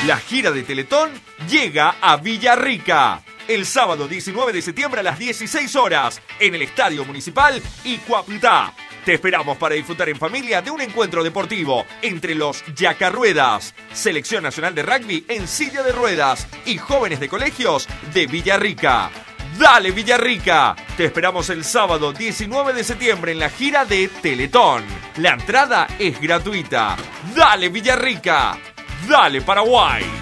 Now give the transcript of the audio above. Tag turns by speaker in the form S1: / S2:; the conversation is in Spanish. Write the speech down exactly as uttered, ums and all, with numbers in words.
S1: La gira de Teletón llega a Villarrica. El sábado diecinueve de septiembre a las dieciséis horas en el Estadio Municipal Iguaputá. Te esperamos para disfrutar en familia de un encuentro deportivo entre los Yacarruedas, Selección Nacional de Rugby en silla de ruedas y jóvenes de colegios de Villarrica. ¡Dale Villarrica! Te esperamos el sábado diecinueve de septiembre en la gira de Teletón. La entrada es gratuita. ¡Dale Villarrica! ¡Dale Paraguay!